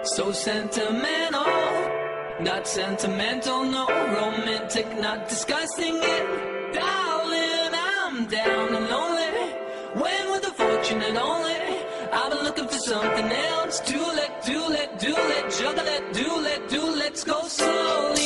So sentimental, not sentimental, no romantic, not discussing it. Darling, I'm down and lonely. When with the fortunate only, I've been looking for something else. Do let, juggle it, let's go slowly.